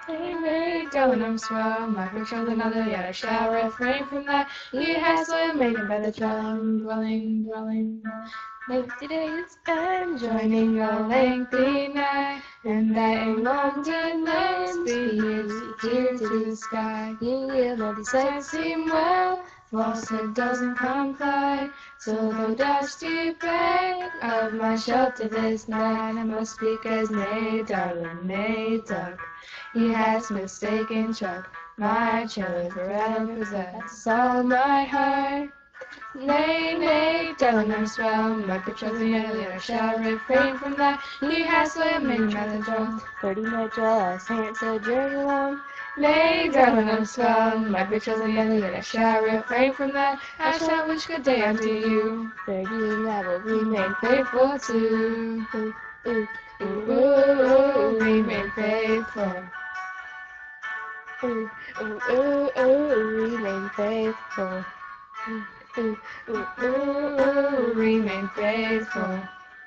Nay, darling, I'm swell. My picture's another, yet I shall refrain from that. He has been made by the dwelling. Lengthy days and joining a lengthy night, and I long to lends be dear to the sky. Yeah, all these sights seem well, falsehood doesn't comply. So though dusty beg of my shelter this night, I must speak as nay, darling, nay, duck. He has mistaken Chuck, my children forever possess all my heart. Nay, darling, I'm swell, my betrothed yet I shall refrain from that. He has slammed me rather drunk, 30 my dress, han't sojourn alone. Nay, darling, I'm swell, my betrothed yet I shall refrain from that. I shall wish good day unto you, 30 and I will remain faithful to. Remain faithful. Remain faithful. Remain faithful.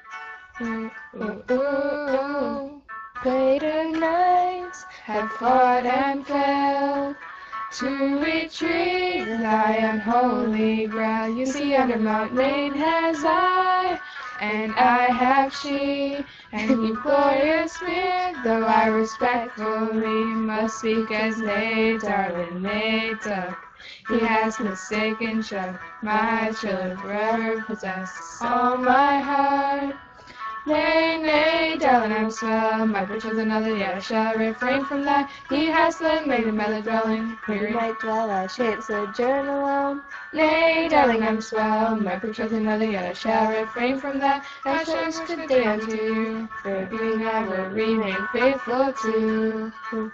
Greater nights have fought and failed to retreat thy unholy ground. You see, under Mount Main has and I have she, and you glorious me, though I respectfully must speak as nay, darling, nay, duck. He has mistaken Chuck, my children forever possess all my heart. Nay, darling, I'm swell, my betrothed another, yet I shall refrain from that. He has been made in my dwelling, where you might dwell, I shan't sojourn alone. Nay, darling, I'm swell, my betrothed another, yet I shall refrain from that. I shall wish good day unto you, for being I will remain faithful to.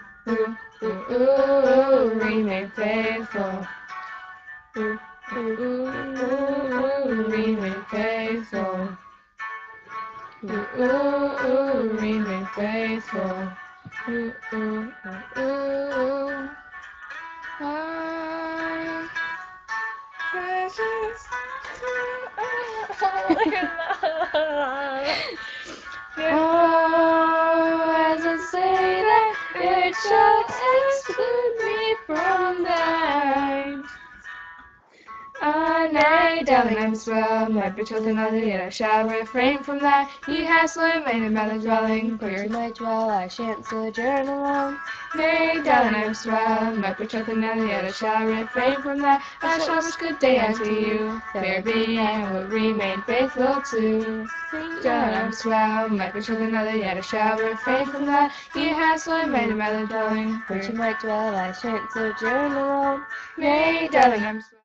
Remain faithful. Remain faithful. Remain faithful. I precious. Oh, as I say that it shall exclude me from thine. Nay, darling, I'm swell, my betrothed another, yet I shall refrain from that. He has slain made another dwelling, where you might dwell, I shan't sojourn alone. Nay, darling, I'm swell, my betrothed another, yet I shall refrain from that. I shall wish good day unto you, fair being, and will remain faithful to. Darling, I'm swell, my betrothed another, yet I shall refrain from that. He has slain made another dwelling, where you might dwell, I shan't sojourn alone. Nay, darling, I'm swell.